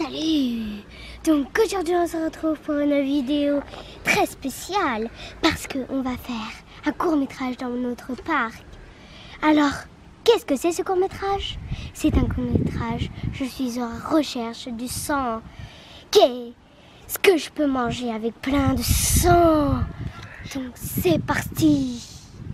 Salut! Donc aujourd'hui on se retrouve pour une vidéo très spéciale parce qu'on va faire un court-métrage dans notre parc. Alors, qu'est-ce que c'est ce court-métrage? C'est un court-métrage, je suis en recherche du sang. Qu'est-ce que je peux manger avec plein de sang? Donc c'est parti!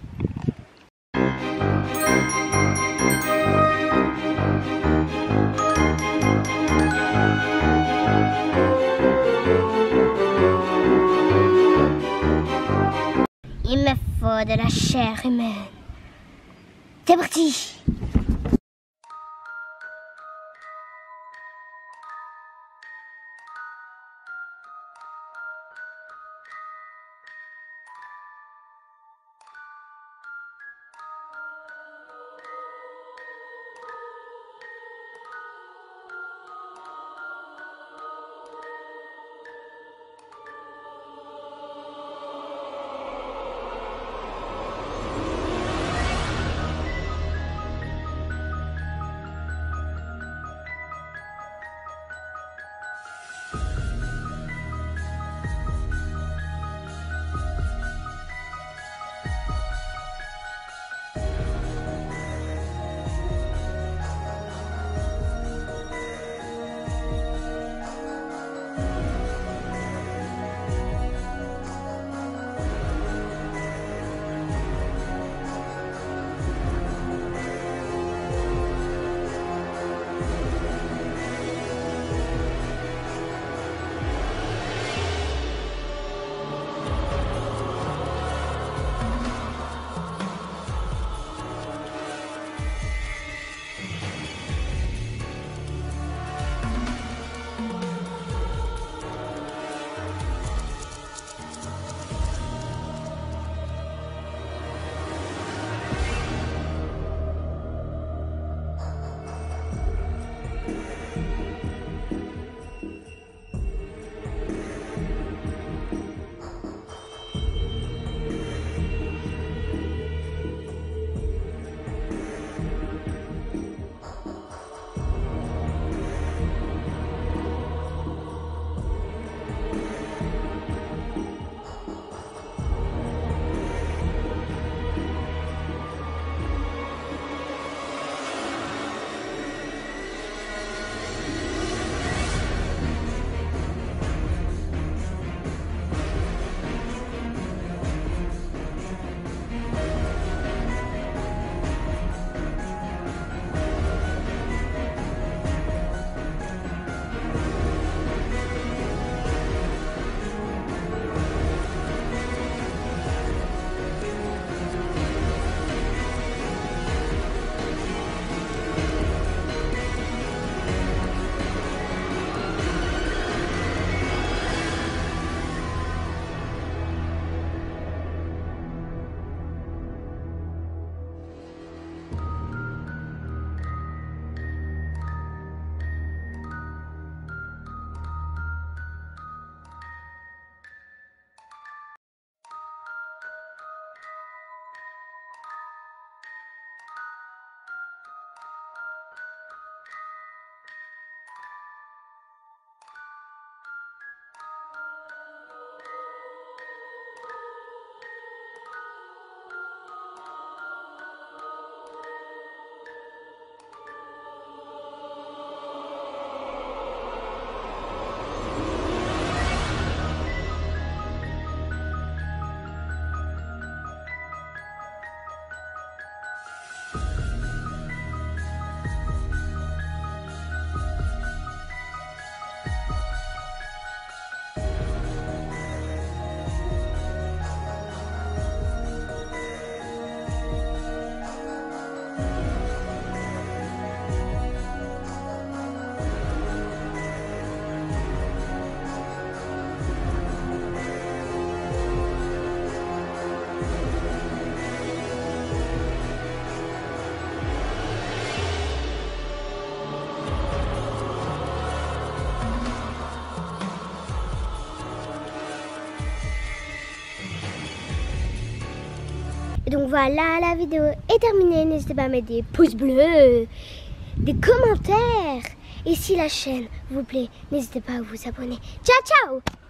Il me faut de la chair humaine. C'est parti! Et donc voilà, la vidéo est terminée. N'hésitez pas à mettre des pouces bleus, des commentaires Et si la chaîne vous plaît, n'hésitez pas à vous abonner. Ciao, ciao!